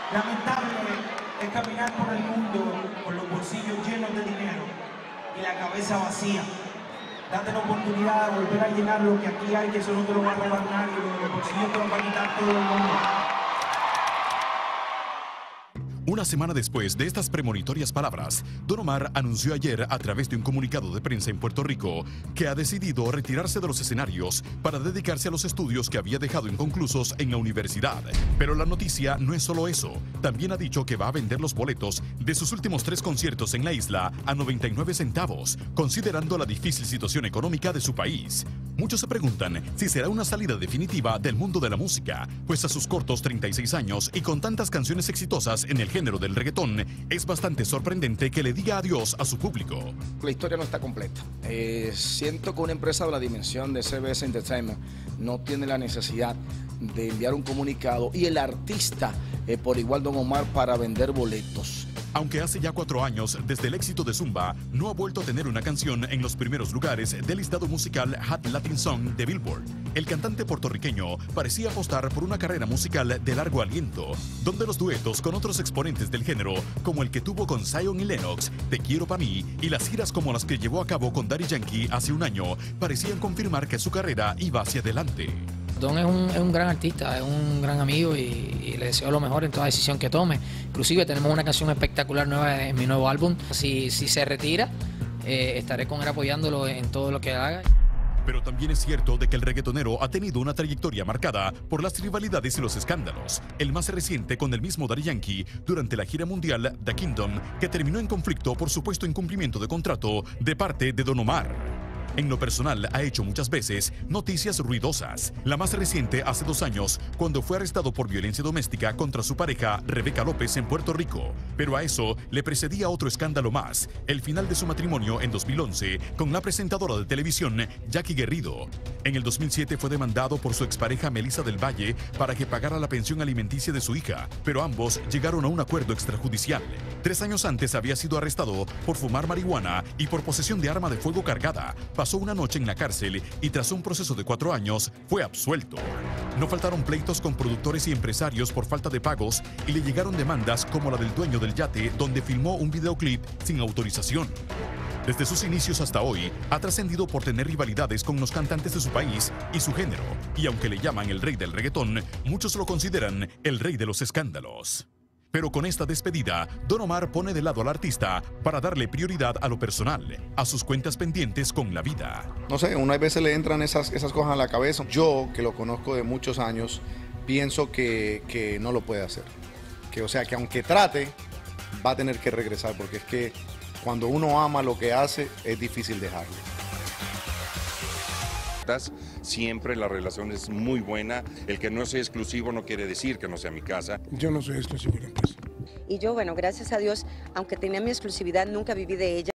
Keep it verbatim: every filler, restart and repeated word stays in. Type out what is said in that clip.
Lamentable es caminar por el mundo con los bolsillos llenos de dinero y la cabeza vacía. Date la oportunidad de volver a llenar lo que aquí hay, que eso no te lo va a robar nadie, los bolsillos te lo va a quitar todo el mundo. Una semana después de estas premonitorias palabras, Don Omar anunció ayer a través de un comunicado de prensa en Puerto Rico que ha decidido retirarse de los escenarios para dedicarse a los estudios que había dejado inconclusos en la universidad. Pero la noticia no es solo eso. También ha dicho que va a vender los boletos de sus últimos tres conciertos en la isla a noventa y nueve centavos, considerando la difícil situación económica de su país. Muchos se preguntan si será una salida definitiva del mundo de la música, pues a sus cortos treinta y seis años y con tantas canciones exitosas en el género del reggaetón, es bastante sorprendente que le diga adiós a su público. La historia no está completa. Eh, siento que una empresa de la dimensión de C B S Entertainment no tiene la necesidad de enviar un comunicado y el artista, eh, por igual Don Omar, para vender boletos. Aunque hace ya cuatro años desde el éxito de Zumba, no ha vuelto a tener una canción en los primeros lugares del listado musical Hot Latin Song de Billboard. El cantante puertorriqueño parecía apostar por una carrera musical de largo aliento, donde los duetos con otros exponentes del género, como el que tuvo con Zion y Lennox, Te quiero pa' mí, y las giras como las que llevó a cabo con Daddy Yankee hace un año, parecían confirmar que su carrera iba hacia adelante. Don es un, es un gran artista, es un gran amigo y, y le deseo lo mejor en toda decisión que tome. Inclusive tenemos una canción espectacular nueva en mi nuevo álbum. Si, si se retira, eh, estaré con él apoyándolo en todo lo que haga. Pero también es cierto de que el reggaetonero ha tenido una trayectoria marcada por las rivalidades y los escándalos. El más reciente con el mismo Daddy Yankee durante la gira mundial The Kingdom, que terminó en conflicto por supuesto incumplimiento de contrato de parte de Don Omar. En lo personal, ha hecho muchas veces noticias ruidosas. La más reciente hace dos años, cuando fue arrestado por violencia doméstica contra su pareja, Rebeca López, en Puerto Rico. Pero a eso le precedía otro escándalo más, el final de su matrimonio en dos mil once con la presentadora de televisión, Jackie Guerrido. En el dos mil siete fue demandado por su expareja Melissa del Valle para que pagara la pensión alimenticia de su hija, pero ambos llegaron a un acuerdo extrajudicial. Tres años antes había sido arrestado por fumar marihuana y por posesión de arma de fuego cargada. Pasó una noche en la cárcel y tras un proceso de cuatro años fue absuelto. No faltaron pleitos con productores y empresarios por falta de pagos y le llegaron demandas como la del dueño del yate donde filmó un videoclip sin autorización. Desde sus inicios hasta hoy, ha trascendido por tener rivalidades con los cantantes de su país y su género. Y aunque le llaman el rey del reggaetón, muchos lo consideran el rey de los escándalos. Pero con esta despedida, Don Omar pone de lado al artista para darle prioridad a lo personal, a sus cuentas pendientes con la vida. No sé, unas veces le entran esas, esas cosas a la cabeza. Yo, que lo conozco de muchos años, pienso que, que no lo puede hacer. Que, o sea, que aunque trate, va a tener que regresar, porque es que cuando uno ama lo que hace, es difícil dejarlo. Siempre la relación es muy buena. El que no sea exclusivo no quiere decir que no sea mi casa. Yo no soy exclusivo de la empresa. Y yo, bueno, gracias a Dios, aunque tenía mi exclusividad, nunca viví de ella.